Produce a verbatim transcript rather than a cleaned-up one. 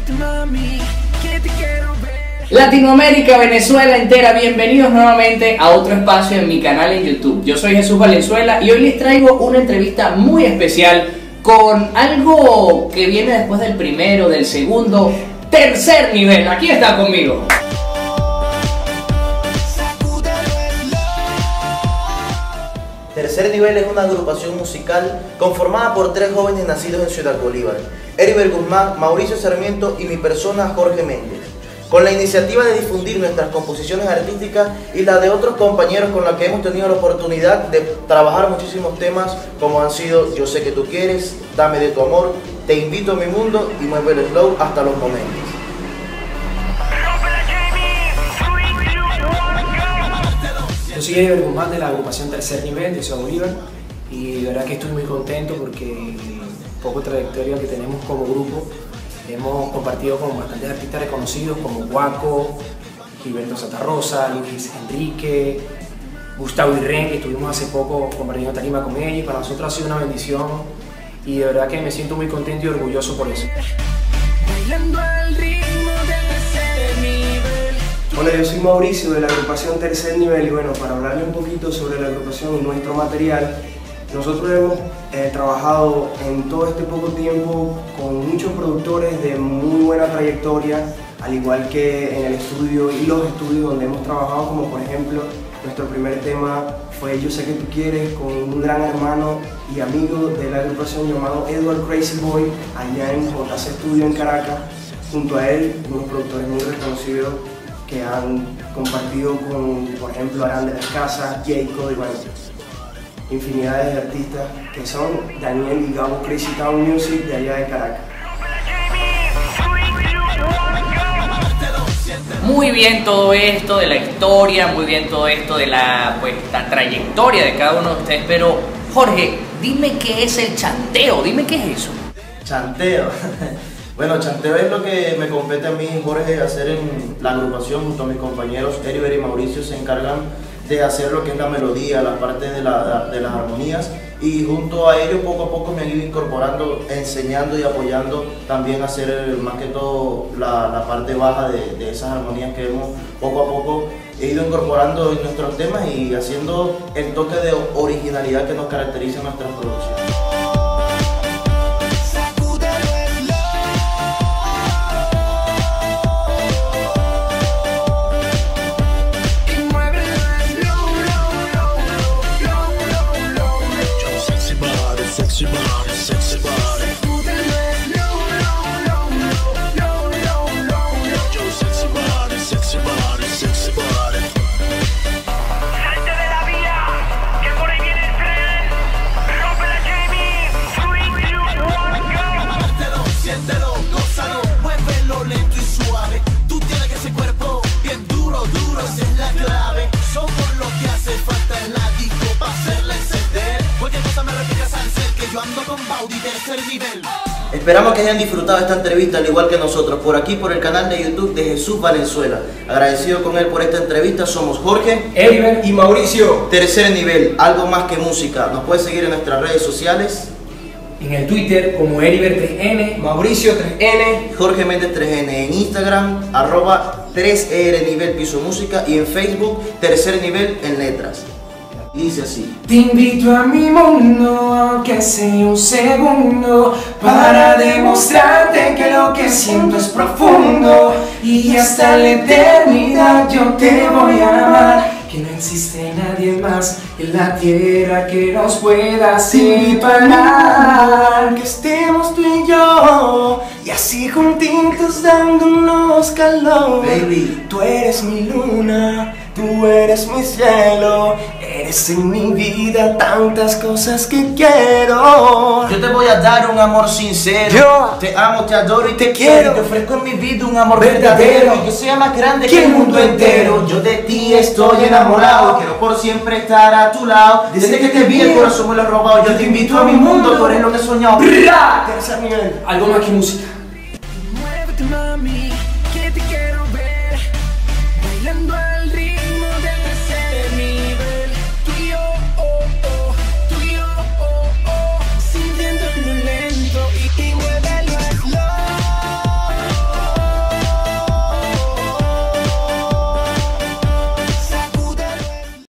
Latinoamérica, Venezuela entera, bienvenidos nuevamente a otro espacio en mi canal en YouTube. Yo soy Jesús Valenzuela y hoy les traigo una entrevista muy especial con algo que viene después del primero, del segundo, tercer nivel. Aquí está conmigo. Tercer Nivel es una agrupación musical conformada por tres jóvenes nacidos en Ciudad Bolívar: Eriver Guzmán, Mauricio Sarmiento y mi persona, Jorge Méndez, con la iniciativa de difundir nuestras composiciones artísticas y la de otros compañeros con los que hemos tenido la oportunidad de trabajar muchísimos temas, como han sido Yo sé que tú quieres, Dame de tu amor, Te invito a mi mundo y Mueve el Slow hasta los momentos. Yo soy Eriver Guzmán de la agrupación Tercer Nivel de Ciudad Bolívar y de verdad que estoy muy contento porque el poco trayectoria que tenemos como grupo hemos compartido con bastantes artistas reconocidos como Guaco, Gilberto Santa Rosa, Luis Enrique, Gustavo Irren, que estuvimos hace poco compartiendo tarima con ellos. Para nosotros ha sido una bendición y de verdad que me siento muy contento y orgulloso por eso. Hola, yo soy Mauricio de la agrupación Tercer Nivel y bueno, para hablarle un poquito sobre la agrupación y nuestro material, nosotros hemos eh, trabajado en todo este poco tiempo con muchos productores de muy buena trayectoria, al igual que en el estudio y los estudios donde hemos trabajado, como por ejemplo nuestro primer tema fue Yo sé que tú quieres, con un gran hermano y amigo de la agrupación llamado Edward Crazy Boy, allá en J C Studio en Caracas. Junto a él, unos productores muy reconocidos que han compartido con, por ejemplo, Arán de las Casas, Jacob y bueno, infinidades de artistas que son Daniel y Gabo Crazy Town Music de allá de Caracas. Muy bien todo esto de la historia, muy bien todo esto de la, pues, la trayectoria de cada uno de ustedes, pero Jorge, dime qué es el chanteo, dime qué es eso. Chanteo. Bueno, chanteo es lo que me compete a mí, Jorge, hacer en la agrupación. Junto a mis compañeros Eriver y Mauricio se encargan de hacer lo que es la melodía, la parte de, la, de las armonías, y junto a ellos poco a poco me han ido incorporando, enseñando y apoyando también a hacer más que todo la, la parte baja de, de esas armonías que hemos poco a poco he ido incorporando en nuestros temas y haciendo el toque de originalidad que nos caracteriza en nuestras producciones. Esperamos que hayan disfrutado esta entrevista al igual que nosotros, por aquí por el canal de YouTube de Jesús Valenzuela. Agradecido con él por esta entrevista, somos Jorge, Eriver y Mauricio. Tercer Nivel, algo más que música. Nos puedes seguir en nuestras redes sociales. En el Twitter como Eriver tres N, Mauricio tres N, Jorge Méndez tres N, en Instagram, arroba tres R Nivel Piso Música, y en Facebook, Tercer Nivel en letras. Y dice así: te invito a mi mundo, aunque sea un segundo, para demostrarte que lo que siento es profundo, y hasta la eternidad yo te voy a amar, que no existe nadie más en la tierra que nos pueda separar, que estemos tú y yo, y así juntitos dándonos calor. Baby, tú eres mi luna, tú eres mi cielo, eres en mi vida tantas cosas que quiero. yo te voy a dar un amor sincero. Yo te amo, te adoro y te, te quiero. quiero. Te ofrezco en mi vida un amor Verdadero. verdadero, y que sea más grande que el mundo entero. Yo de ti estoy enamorado, quiero por siempre estar a tu lado. Desde que te vi el corazón me lo he robado. Yo te invito a mi mundo, tú eres lo que he soñado. Tercer Nivel, algo más que música.